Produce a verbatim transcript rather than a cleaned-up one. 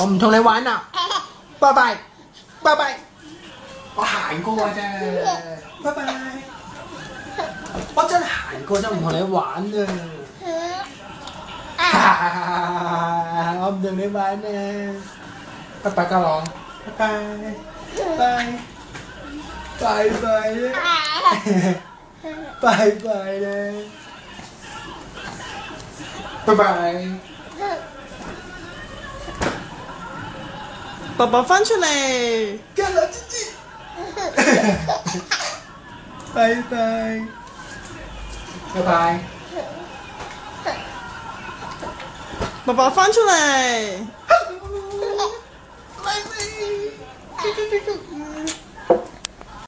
我唔同你玩啦，拜拜，拜拜。我行過嘅啫，拜拜。我真係行過就唔同你玩啊！我唔同你玩啊！拜拜，家朗，拜拜，拜拜拜啦，拜拜啦，拜拜。 爸爸翻出嚟， 家朗姐姐，拜拜，拜拜。 爸爸翻出嚟。 拜拜。